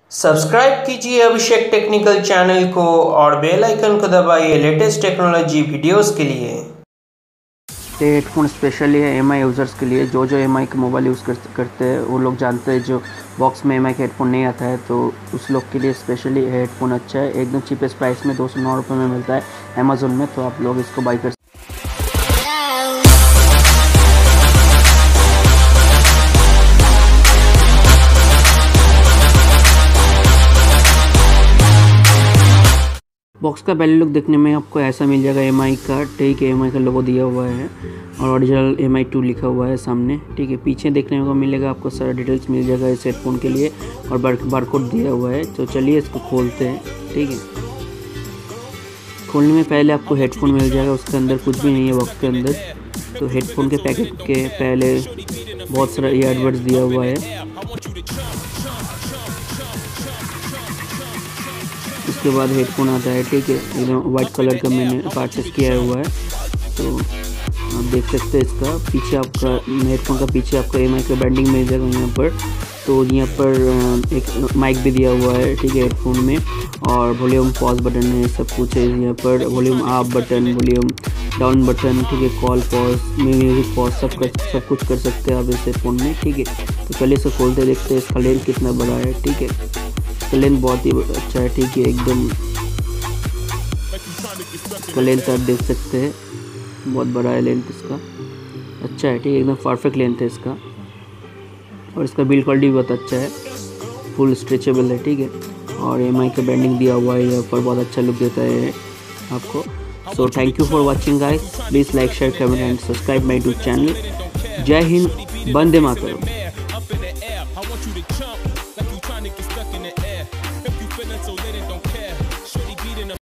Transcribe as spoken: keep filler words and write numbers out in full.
Subscribe कीजिए अभिषेक technical channel को और बेल आइकन को दबाइए लेटेस्ट टेक्नोलॉजी वीडियोस के लिए। ये हेडफोन स्पेशली है एम आई यूज़र्स के लिए। जो जो एम आई का मोबाइल यूज़ कर, करते हैं वो लोग जानते हैं, जो बॉक्स में एम आई का हेडफोन नहीं आता है, तो उस लोग के लिए स्पेशली हेडफोन अच्छा है। एकदम चीपेस्ट प्राइस में दो सौ नौ रुपये में मिलता है अमेज़ोन में, तो आप लोग इसको बाई कर। बॉक्स का पहले लुक देखने में आपको ऐसा मिल जाएगा एम आई का, ठीक है। एम आई का लोगो दिया हुआ है और ओरिजिनल एम आई टू लिखा हुआ है सामने, ठीक है। पीछे देखने को मिलेगा आपको सारा डिटेल्स मिल जाएगा इस हेडफोन के लिए और बारकोड दिया हुआ है। तो चलिए इसको खोलते हैं, ठीक है। खोलने में पहले आपको हेडफोन मिल जाएगा, उसके अंदर कुछ भी नहीं है बॉक्स के अंदर। तो हेडफोन के पैकेट के पहले बहुत सारा ईयरबड्स दिया हुआ है। उसके बाद हेडफोन आता है, ठीक है। एकदम वाइट कलर का मैंने परचेस किया हुआ है, तो आप देख सकते हैं। इसका पीछे आपका हेडफोन का पीछे आपका एम आई का ब्रांडिंग मिल जाएगा यहाँ पर। तो यहाँ पर एक माइक भी दिया हुआ है, ठीक है, हेडफोन में। और वॉल्यूम पॉज बटन है, सब कुछ है यहाँ पर। Volume up button, volume down button, ठीक है। कॉल पॉज, म्यूजिक पॉज, सब कर सब कुछ कर सकते हैं आप इस हेडफोन में, ठीक है। तो चलिए इसे खोलते देखते हैं इसका लेंथ कितना बड़ा है, ठीक है। इसका लेंथ बहुत ही अच्छा है, ठीक है। एकदम इसका लेंथ आप देख सकते हैं, बहुत बड़ा है लेंथ इसका, अच्छा है, ठीक है। एकदम परफेक्ट लेंथ है इसका। और इसका बिल्ड क्वालिटी भी बहुत अच्छा है, फुल स्ट्रेचेबल है, ठीक है। और एम आई का ब्रांडिंग दिया हुआ है यहाँ पर, बहुत अच्छा लुक देता है आपको। So thank you for watching guys. Please like, share, comment and subscribe my YouTube channel. जय Hind, Vande Mataram. I want you to jump like you're trying to get stuck in the air.